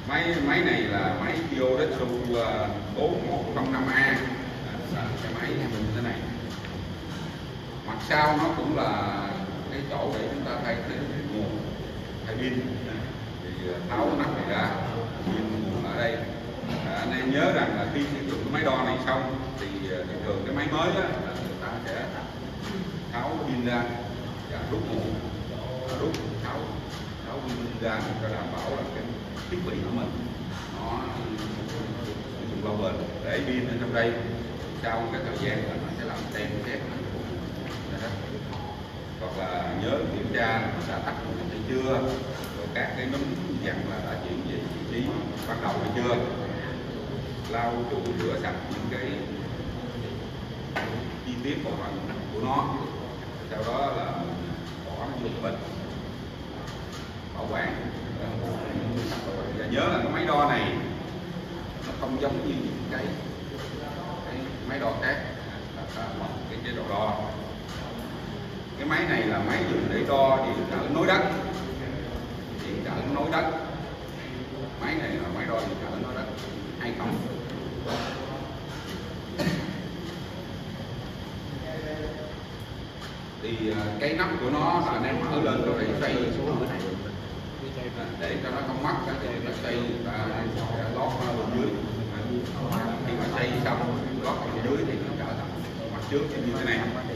Máy này là máy Kyoretsu 4105A, là cái máy mình thế này. Mặt sau nó cũng là cái chỗ để chúng ta thay cái nguồn, thay pin. Thì tháo cái nắp này ra, pin nguồn ở đây. Anh em nhớ rằng là khi sử dụng cái máy đo này xong thì thường cái máy mới á, là người ta sẽ tháo pin ra và rút nguồn, tháo pin ra cho đảm bảo là cái thiết bị của mình nó sử dụng lâu bền. Để pin ở trong đây sau cái thời gian là nó sẽ làm tem cái hoặc là nhớ kiểm tra là mình đã tắt nguồn hay chưa, rồi các cái núm dặn là đã chuyển về vị trí ban đầu hay chưa, lau chùi rửa sạch những cái chi tiết bộ phận của nó, sau đó là bỏ nó vô bình bảo quản. Và nhớ là cái máy đo này nó không giống như những cái máy đo khác, cái chế độ đo. Cái máy này là máy dùng để đo điện trở nối đất, máy này là máy đo điện trở nối đất 2 cộng. Thì cái nắp của nó là anh em mở lên rồi để xoay xuống này để cho nó không mắc, thì nó xoay và lót nó bên dưới. Khi mà xoay xong lót bên dưới thì nó trở thành mặt trước như thế này.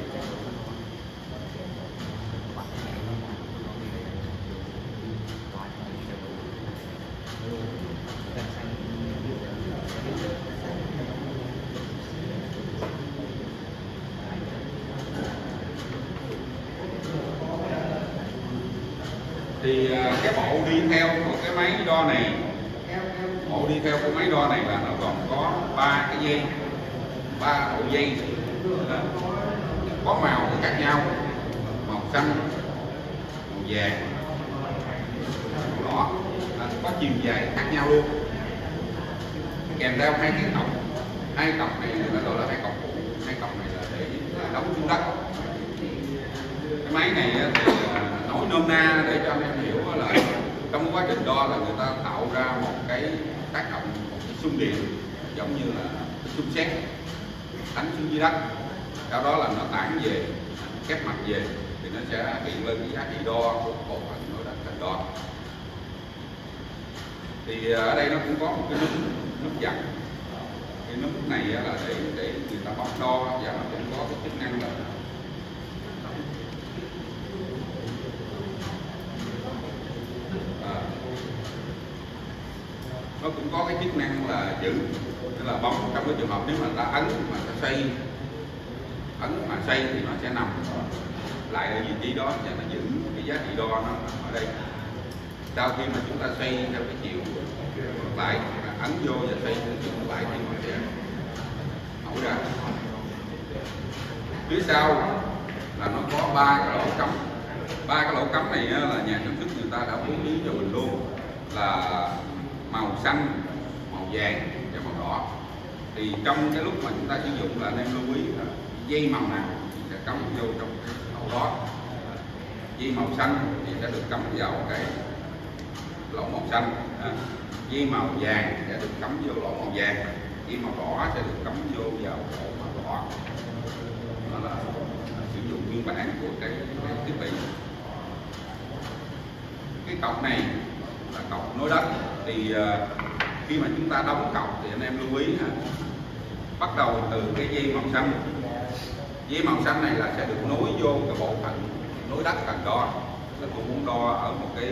Thì cái bộ đi theo của cái máy đo này, là nó còn có 3 cái dây, 3 đầu dây có màu khác nhau, màu xanh, màu vàng, màu đỏ, có chiều dài khác nhau luôn, kèm theo 2 cái cọc. 2 cọc này người ta gọi là 2 cọc phụ, 2 cọc này là để đóng xuống đất. Cái máy này thì nói nôm na để cho anh em hiểu là trong quá trình đo là người ta tạo ra một cái tác động, một cái xung điện giống như là xung xét đánh xuống dưới đất, sau đó là nó tản về, khép mặt về thì nó sẽ hiện lên cái giá trị đo của bộ phận nối đất cần đo. Thì ở đây nó cũng có một cái nút dặn. Cái nút này là để người ta bấm đo, và nó cũng có cái chức năng là nó cũng có cái chức năng là giữ, tức là bấm trong cái trường hợp nếu mà ta ấn mà ta xoay, thì nó sẽ nằm lại ở vị trí đó và nó giữ cái giá trị đo nó ở đây. Sau khi mà chúng ta xoay theo cái chiều ngược lại, ấn vô và xoay theo chiều ngược lại thì nó sẽ nổi ra. Phía sau là nó có 3 cái lỗ cắm. 3 cái lỗ cắm này là nhà sản xuất người ta đã bố trí cho mình luôn, là màu xanh, màu vàng và màu đỏ. Thì trong cái lúc mà chúng ta sử dụng là anh em lưu ý là dây màu nào sẽ cắm vô trong cái lỗ đó. Dây màu xanh thì sẽ được cắm vào cái lỗ màu xanh, dây màu vàng sẽ được cắm vô lỗ màu vàng, dây màu đỏ sẽ được cắm vô vào lỗ màu đỏ. Đó là sử dụng nguyên bản của cái thiết bị. Cái cọc này là cọc nối đất. Thì khi mà chúng ta đóng cọc thì anh em lưu ý bắt đầu từ cái dây màu xanh. Dây màu xanh này là sẽ được nối vô cái bộ phận nối đất cần đo. Là tôi muốn đo ở một cái,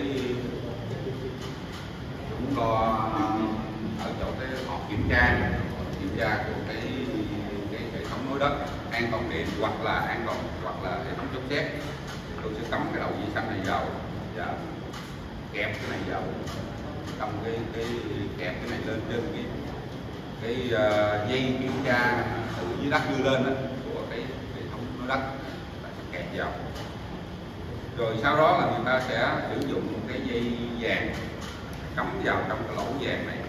ở chỗ cái hộp kiểm tra của cái hệ thống nối đất, an toàn điện hoặc là hệ thống chống xét. Tôi sẽ cắm cái đầu dây xanh này vào và kẹp cái này vào trong cái kẹp cái này lên trên cái dây kiểm tra từ dưới đất đưa lên của cái hệ thống nối đất, là sẽ kẹp vào. Rồi sau đó là người ta sẽ sử dụng cái dây vàng cắm vào trong cái lỗ vàng này,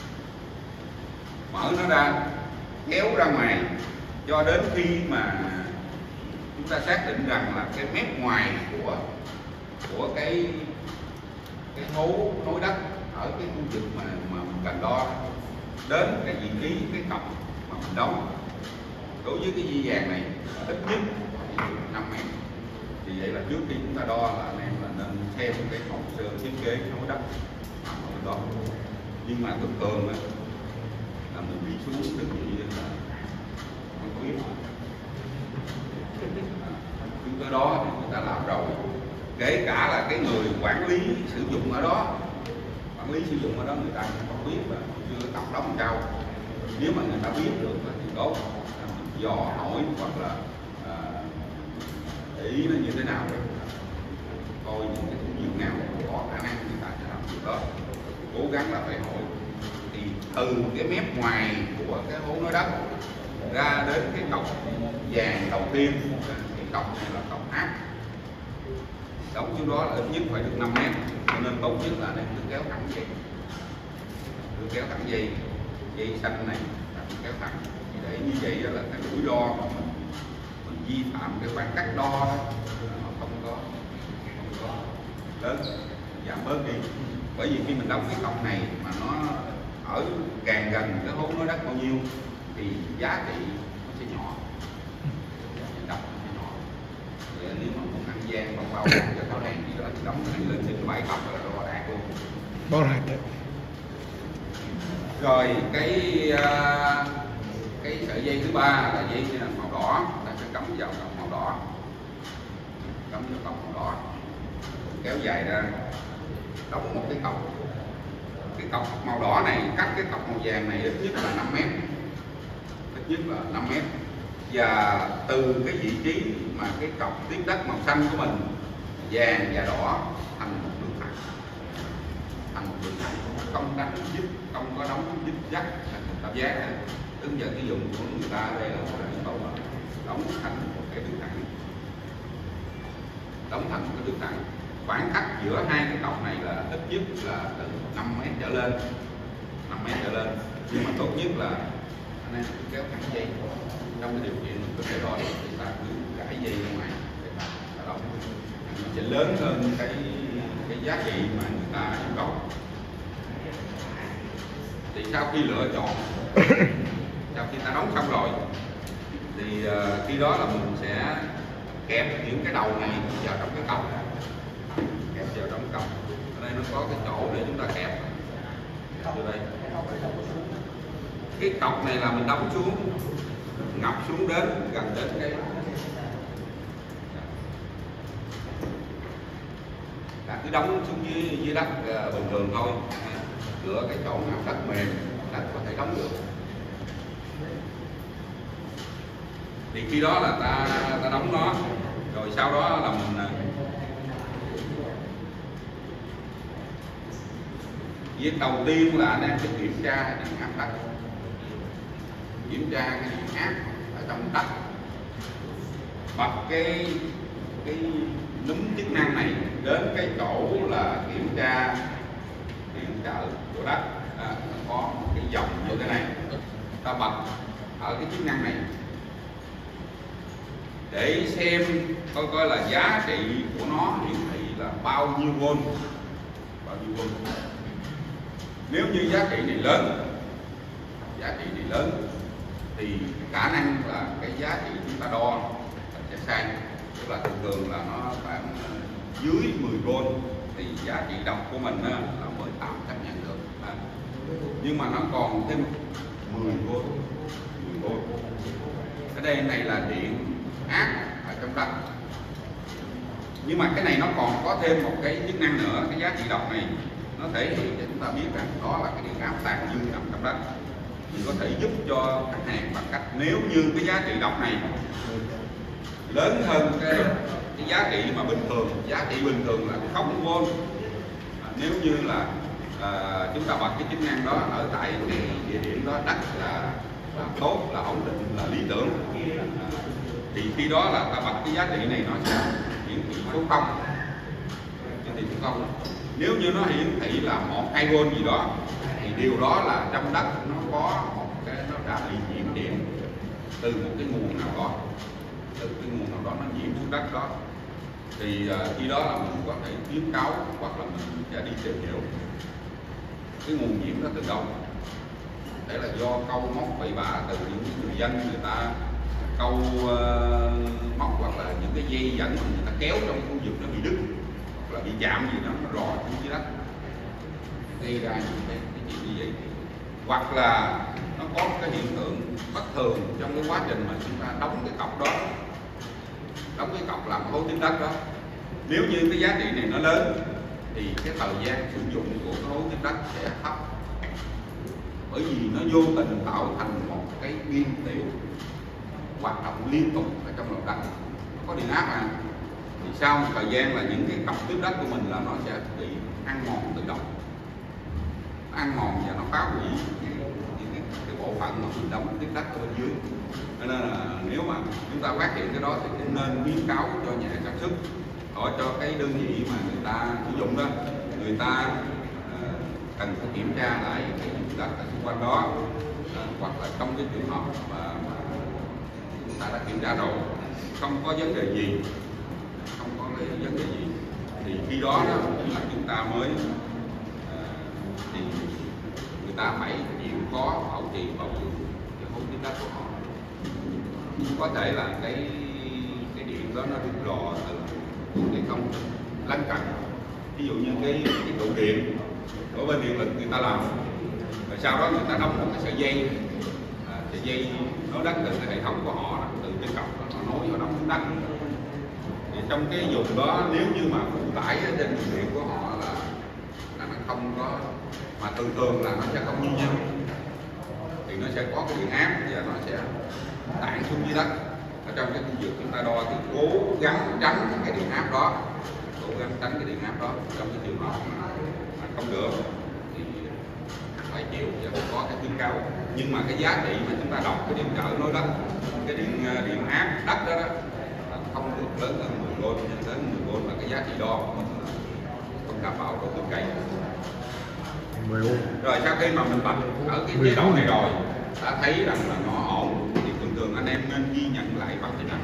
mở nó ra, kéo ra ngoài cho đến khi mà chúng ta xác định rằng là cái mép ngoài của cái hố nối đất ở cái khu vực mà cần đo đến cái vị trí cái cọc mà mình đóng đối với cái dây vàng này ít nhất 5 mét. Vì vậy là trước khi chúng ta đo là anh em là nên xem cái hồ sơ thiết kế nối đất đó. Nhưng mà thường thường là mình đi xuống đơn vị là không có biết. Chúng tới đó thì người ta làm rồi, kể cả là cái người quản lý sử dụng ở đó, người ta không biết là chưa tập đóng cao. Nếu mà người ta biết được thì tốt, mình dò hỏi hoặc là để ý nó như thế nào, coi những cái thủ viên nào có khả năng người ta sẽ làm việc đó, cố gắng là phải hỏi. Thì từ cái mép ngoài của cái hố nối đất ra đến cái cọc vàng đầu tiên, cái cọc này là cọc áp, đóng xuống đó là ít nhất phải được 5 mét, cho nên tốt nhất là nên kéo thẳng dây, kéo thẳng dây xanh này kéo thẳng. Để như vậy là cái rủi ro mà mình vi phạm cái khoảng cách đo đó, nó không có lớn, giảm bớt đi. Bởi vì khi mình đóng cái cọc này mà nó ở càng gần cái hố nối đất bao nhiêu thì giá trị nó sẽ nhỏ, đập nó sẽ nhỏ. Vậy nếu mà muốn ăn gian bằng bao cho tháo đèn gì đó thì đóng cái này lên trên 7 cọc là đo đạt luôn. Bao đạt đấy. Rồi cái sợi dây thứ ba là dây màu đỏ, ta sẽ cắm vào cọc màu đỏ, kéo dài ra, đóng một cái cọc. Cái cọc màu đỏ này cắt cái cọc màu vàng này ít nhất là 5 mét, và từ cái vị trí mà cái cọc tiếp đất màu xanh của mình, vàng và đỏ, thành một đường thẳng, không đánh dít, không có đóng dít dắt thành tam giác. Ứng dẫn cái dụng của người ta đây là đóng thành một cái đường thẳng, khoảng cách giữa hai cái cọc này là ít nhất là từ 5 mét trở lên, nhưng mà tốt nhất là anh em kéo thẳng dây. Trong cái điều kiện mình có thể đo được thì ta cứ gãy dây ra ngoài để ta đóng, nó sẽ lớn hơn cái giá trị mà người ta yêu cầu. Thì sau khi lựa chọn, sau khi ta đóng xong rồi thì khi đó là mình sẽ kẹp những cái đầu này vào trong cái cọc, ở đây nó có cái chỗ để chúng ta kẹp vô đây. Cái cọc này là mình đóng xuống, ngập xuống đến gần đến cái cứ đóng xuống dưới đất bình thường thôi, lựa cái chỗ nào đất mềm đất có thể đóng được. Thì khi đó là ta đóng nó, rồi sau đó là mình việc đầu tiên là anh em sẽ kiểm tra điện áp đất, kiểm tra cái điện áp ở trong đất, bật cái núm chức năng này đến cái chỗ là kiểm tra điện trợ của đất. Nó có một cái dòng như thế này, ta bật ở cái chức năng này để xem coi là giá trị của nó hiển thị là bao nhiêu vôn. Nếu như giá trị này lớn thì khả năng là cái giá trị chúng ta đo sẽ sai, tức là thường là nó khoảng dưới 10V thì giá trị đọc của mình là mới tạm chấp nhận được. Nhưng mà nó còn thêm 10V. Cái đây này là điện áp ở trong đất, nhưng mà cái này nó còn có thêm một cái chức năng nữa. Cái giá trị đọc này nó thể hiện để chúng ta biết rằng đó là cái điện áp tàn dư nằm trong đất. Mình có thể giúp cho khách hàng bằng cách nếu như cái giá trị đọc này lớn hơn cái giá trị mà bình thường, giá trị bình thường là 0V. Nếu như là chúng ta bật cái chức năng đó ở tại cái địa điểm đó, đất là tốt, là ổn định, là lý tưởng, thì khi đó là ta bật cái giá trị này nó sẽ hiển thị số 0. Nếu như nó hiển thị là 1-2V gì đó thì điều đó là trong đất nó có một cái, nó đã bị nhiễm điện từ một cái nguồn nào đó, nó nhiễm xuống đất đó. Thì khi đó là mình có thể khuyến cáo hoặc là mình sẽ đi tìm hiểu. cái nguồn nhiễm đó từ đâu. Đấy là do câu móc bậy bạ từ những người dân người ta câu móc, hoặc là những cái dây dẫn mà người ta kéo trong khu vực nó bị đứt, hoặc là bị chạm gì đó nó rò xuống dưới đất, gây ra những cái chuyện như vậy. Hoặc là nó có một cái hiện tượng bất thường trong cái quá trình mà chúng ta đóng cái cọc đó, đóng cái cọc làm hố tiếp đất đó. Nếu như cái giá trị này nó lớn thì cái thời gian sử dụng của cái hố tiếp đất sẽ thấp, bởi vì nó vô tình tạo thành một cái biên tiểu hoạt động liên tục ở trong lòng đất, nó có điện áp thì sau một thời gian là những cái cọc tiếp đất của mình là nó sẽ bị ăn mòn tự động, nó ăn mòn và nó phá hủy những cái bộ phận mà mình đóng tiếp đất ở bên dưới. Cho nên là nếu mà chúng ta phát hiện cái đó thì cũng nên biến cáo cho nhà sản xuất, hỏi cho cái đơn vị mà người ta sử dụng đó, người ta cần phải kiểm tra lại cái đất ở xung quanh đó, hoặc là trong cái trường hợp mà chúng ta đã kiểm tra rồi không có vấn đề gì, không có cái vấn đề gì thì khi đó là chúng ta mới thì người ta phải chịu có hậu trì bảo dưỡng cái hố tiếp đất của họ. Có thể là cái điện đó nó được rò từ cái công lân cận, ví dụ như cái trụ điện ở bên điện lực người ta làm, rồi sau đó người ta đóng một cái sợi dây nối đất từ cái hệ thống của họ, từ cái cọc họ nối vào đóng đất. Thì trong cái vùng đó nếu như mà phụ tải trên đường điện của họ là nó không có, mà thường là nó sẽ không như nhau, thì nó sẽ có cái điện áp và nó sẽ tản xuống dưới đất. Ở trong cái khu vực chúng ta đo thì cố gắng tránh cái điện áp đó, trong cái trường hợp mà không được thì phải chịu và phải có cái khuyến cáo. Nhưng mà cái giá trị mà chúng ta đọc cái điện trở nối đất, cái điện áp đất đó là không được lớn hơn 10V, đến 10V là cái giá trị đo của mình không đảm bảo độ tin cậy. Rồi sau khi mà mình bật ở cái chế độ này rồi, đã thấy rằng là nó ổn thì thường anh em nên ghi nhận lại bằng hình ảnh.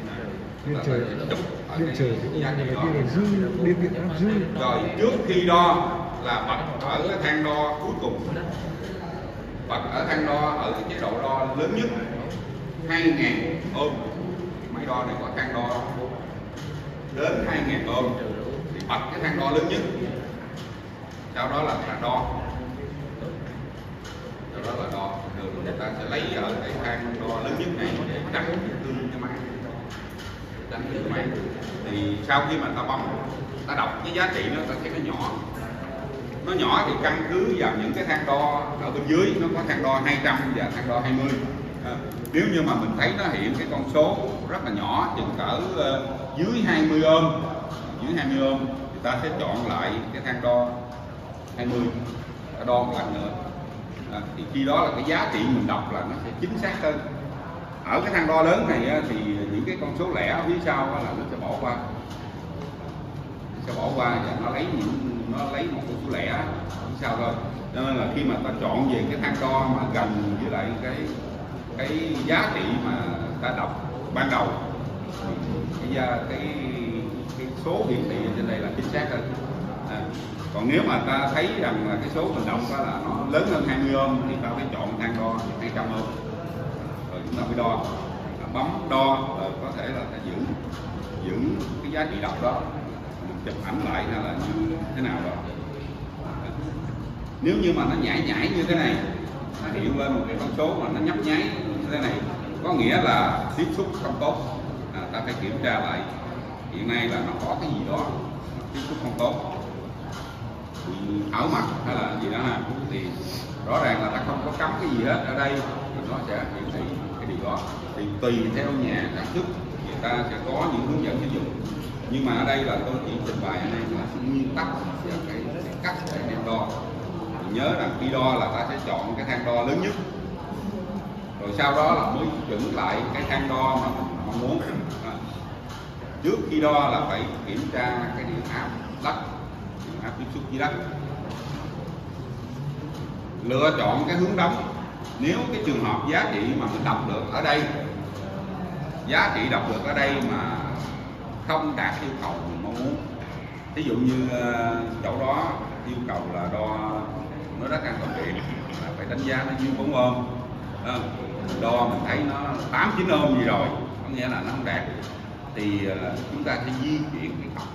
Rồi trước khi đo là bật ở cái thang đo cuối cùng, bật ở thang đo ở cái chế độ đo lớn nhất 2000 ôm. Máy đo này có thang đo đến 2000 ôm thì bật cái thang đo lớn nhất, sau đó là đo, rồi người ta sẽ lấy ở cái thang đo lớn nhất này để tránh tương cái máy, thì sau khi mà ta bấm, ta đọc cái giá trị nó, ta thấy nó nhỏ thì căn cứ vào những cái thang đo ở bên dưới, nó có thang đo 200 và thang đo 20. Nếu như mà mình thấy nó hiện cái con số rất là nhỏ, chừng cỡ dưới 20 ôm, thì ta sẽ chọn lại cái thang đo 20, ta đo một lần nữa. Thì khi đó là cái giá trị mình đọc là nó sẽ chính xác hơn. Ở cái thang đo lớn này thì những cái con số lẻ ở phía sau là nó sẽ bỏ qua, và nó lấy một con số lẻ phía sau thôi. Cho nên là khi mà ta chọn về cái thang đo mà gần với lại cái giá trị mà ta đọc ban đầu, cái số hiển thị trên đây là chính xác hơn. Còn nếu mà ta thấy rằng là cái số mình đọc đó là nó lớn hơn 20 ôm thì ta phải chọn thang đo 200 ôm, rồi chúng ta phải đo, bấm đo, rồi có thể là ta giữ cái giá trị đọc đó, mình chụp ảnh lại hay là như thế nào đó. Nếu như mà nó nhảy như thế này, nó hiện lên một cái con số mà nó nhấp nháy như thế này, có nghĩa là tiếp xúc không tốt. Ta phải kiểm tra lại hiện nay là nó có cái gì đó tiếp xúc không tốt, ở mặt hay là gì đó thì rõ ràng là ta không có cấm cái gì hết ở đây, thì nó sẽ hiển thị cái điều đó. Thì tùy theo nhà sản xuất người ta sẽ có những hướng dẫn sử dụng, nhưng mà ở đây là tôi chỉ trình bày ở đây là nguyên tắc và cái cách để đem đo. Thì nhớ rằng khi đo là ta sẽ chọn cái thang đo lớn nhất, rồi sau đó là mới chuẩn lại cái thang đo mà mình mong muốn. Trước khi đo là phải kiểm tra cái điện áp đất, điện áp tiếp xúc với đất, lựa chọn cái hướng đóng. Nếu cái trường hợp giá trị mà mình đọc được ở đây, mà không đạt yêu cầu mình mong muốn, ví dụ như chỗ đó yêu cầu là đo nó rất an toàn điện là phải đánh giá nó dưới 4 ohm. Đo mình thấy nó 8-9 ohm gì rồi, có nghĩa là nó không đạt, thì chúng ta sẽ di chuyển cái cọc,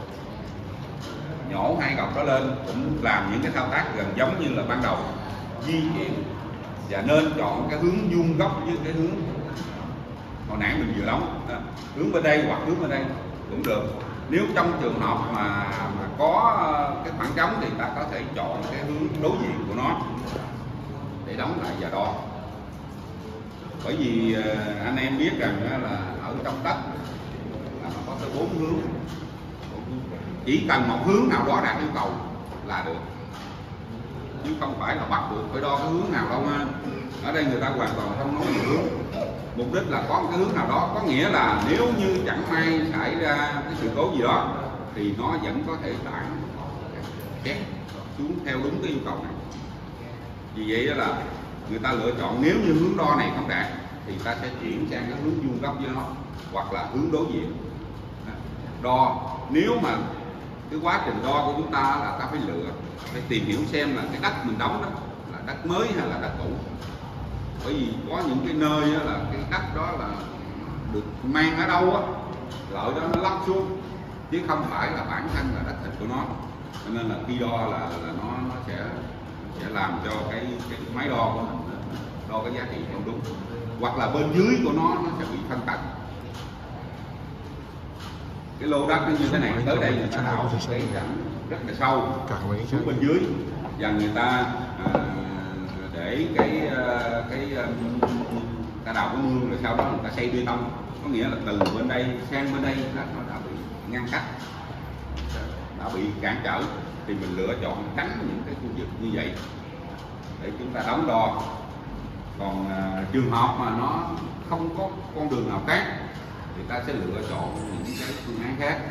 nhổ hai cọc đó lên, cũng làm những cái thao tác gần giống như là ban đầu, di chuyển, và nên chọn cái hướng vuông góc với cái hướng hồi nãy mình vừa đóng, hướng bên đây hoặc hướng bên đây cũng được. Nếu trong trường hợp mà có cái khoảng trống thì ta có thể chọn cái hướng đối diện của nó để đóng lại và đo. Bởi vì anh em biết rằng là ở trong đất là nó có tới 4 hướng, chỉ cần một hướng nào đo đạt yêu cầu là được, chứ không phải là bắt buộc phải đo cái hướng nào đâu ha. Ở đây người ta hoàn toàn không nói về hướng, mục đích là có một cái hướng nào đó, có nghĩa là nếu như chẳng may xảy ra cái sự cố gì đó thì nó vẫn có thể tản xét xuống theo đúng cái yêu cầu này. Vì vậy đó là người ta lựa chọn, nếu như hướng đo này không đạt thì ta sẽ chuyển sang cái hướng vuông góc với nó, hoặc là hướng đối diện đo. Nếu mà cái quá trình đo của chúng ta là ta phải lựa, phải tìm hiểu xem là cái đất mình đóng đó là đất mới hay là đất cũ. Bởi vì có những cái nơi đó là cái đất đó là được mang ở đâu á, lợi đó nó lắp xuống, chứ không phải là bản thân là đất thịt của nó. Cho nên là khi đo là nó sẽ làm cho cái máy đo của mình đo cái giá trị không đúng, hoặc là bên dưới của nó sẽ bị phân tầng. Cái lô đất như thế này, tới đây người ta đào cái rãnh rất là sâu xuống bên dưới, và người ta để ta đào cái mương, rồi sau đó người ta xây bê tông, có nghĩa là từ bên đây sang bên đây là nó đã bị ngăn cách, đã bị cản trở, thì mình lựa chọn tránh những cái khu vực như vậy để chúng ta đóng đo. Còn trường hợp mà nó không có con đường nào khác thì ta sẽ lựa chọn những cái phương án khác,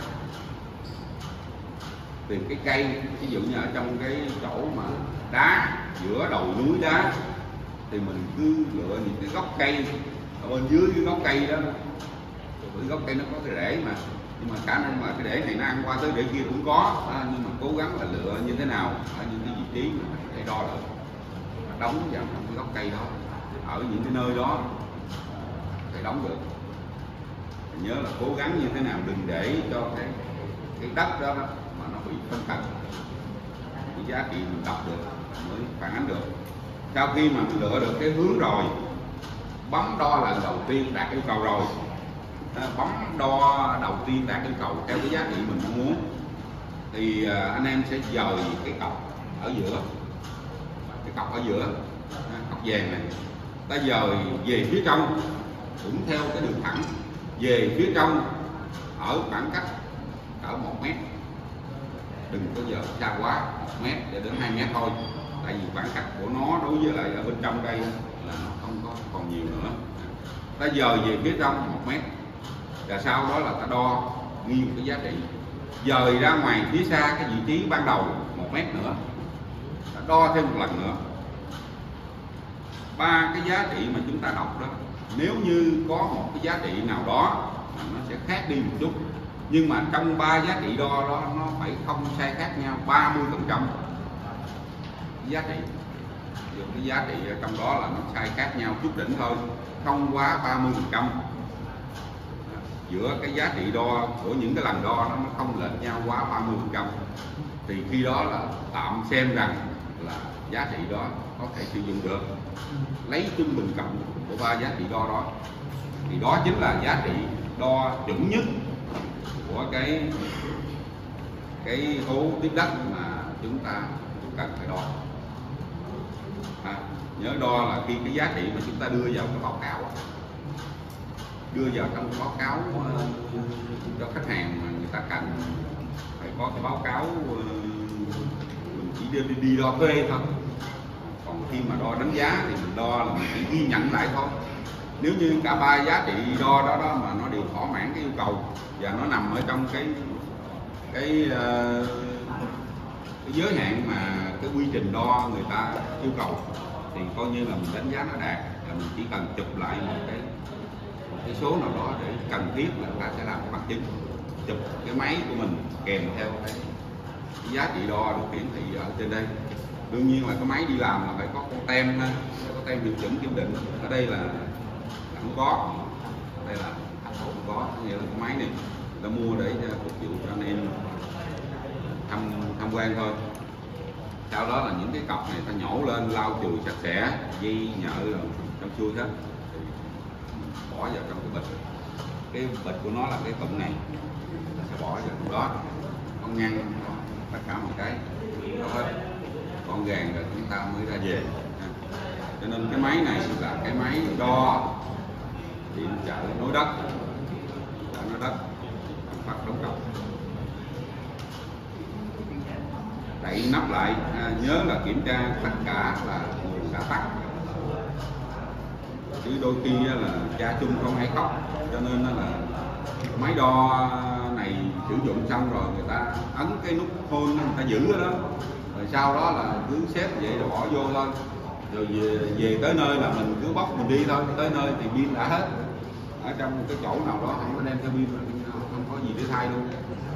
tìm cái cây, ví dụ như ở trong cái chỗ mà đá, giữa đầu núi đá thì mình cứ lựa những cái gốc cây ở bên dưới cái gốc cây đó, cái gốc cây nó có cái rễ mà, nhưng mà khả năng là cái rễ này nó ăn qua tới rễ kia cũng có, nhưng mà cố gắng là lựa như thế nào ở những cái vị trí mà để đo được, đóng vào trong cái gốc cây đó, ở những cái nơi đó để đóng được. Nhớ là cố gắng như thế nào đừng để cho cái đất đó mà nó bị phân tầng, cái giá trị mình đọc được mới phản ánh được. Sau khi mà mình lựa được cái hướng rồi, bấm đo lần đầu tiên đạt yêu cầu rồi, bấm đo đầu tiên đạt yêu cầu theo cái giá trị mình mong muốn, thì anh em sẽ dời cái cọc ở giữa, cái cọc ở giữa, cọc vàng này, ta dời về phía trong cũng theo cái đường thẳng về phía trong ở khoảng cách cỡ 1 mét, đừng có giờ xa quá 1 mét để đến 2 mét thôi, tại vì khoảng cách của nó đối với lại ở bên trong đây là nó không có còn nhiều nữa. Ta dời về phía trong 1 mét, và sau đó là ta đo nghiêng cái giá trị, dời ra ngoài phía xa cái vị trí ban đầu 1 mét nữa, ta đo thêm một lần nữa. 3 cái giá trị mà chúng ta đọc đó, nếu như có một cái giá trị nào đó mà nó sẽ khác đi một chút, nhưng mà trong 3 giá trị đo đó nó phải không sai khác nhau 30% giá trị. Dù cái giá trị ở trong đó là nó sai khác nhau chút đỉnh thôi, không quá 30%. Giữa cái giá trị đo của những cái lần đo nó không lệch nhau quá 30%, thì khi đó là tạm xem rằng là giá trị đó có thể sử dụng được. Lấy trung bình cộng của 3 giá trị đo đó, thì đó chính là giá trị đo chuẩn nhất của cái hố tiếp đất mà chúng ta cần phải đo. Nhớ đo là khi cái giá trị mà chúng ta đưa vào cái báo cáo, đưa vào trong cái báo cáo cho khách hàng mà người ta cần phải có cái báo cáo, mình chỉ đi đo thuê thôi. Còn khi mà đo đánh giá thì mình đo là mình chỉ ghi nhận lại thôi. Nếu như cả 3 giá trị đo đó mà nó đều thỏa mãn cái yêu cầu và nó nằm ở trong cái giới hạn mà cái quy trình đo người ta yêu cầu, thì coi như là mình đánh giá nó đạt, là mình chỉ cần chụp lại một cái số nào đó để cần thiết là ta sẽ làm cái bằng chứng, chụp cái máy của mình kèm theo cái giá trị đo được hiển thị ở trên đây, Đương nhiên là cái máy đi làm là phải có con tem ha, có tem hiệu chuẩn kiểm định. Ở đây là không có, đây là thành phố không có, nghĩa là cái máy này ta mua để phục vụ cho anh em tham quan thôi. Sau đó là những cái cọc này ta nhổ lên, lau chùi sạch sẽ, dây nhợ rồi trong chui hết, bỏ vào trong cái bịch. Cái bịch của nó là cái cụm này, ta sẽ bỏ vào trong đó, con ngăn tất cả một cái đó hết, con gàng rồi chúng ta mới ra về. Cho nên cái máy này là cái máy đo điện trợ nối đất, nối đất phát đóng cọc. Đậy nắp lại, nhớ là kiểm tra tất cả là nguồn đã tắt, chứ đôi khi là cha chung không ai khóc, cho nên là máy đo này sử dụng xong rồi người ta ấn cái nút phone người ta giữ ở đó, rồi sau đó là cứ xếp vậy rồi bỏ vô thôi, rồi về tới nơi là mình cứ bóc mình đi thôi, tới nơi thì pin đã hết, ở trong một cái chỗ nào đó không có đem theo pin, không có gì để thay luôn.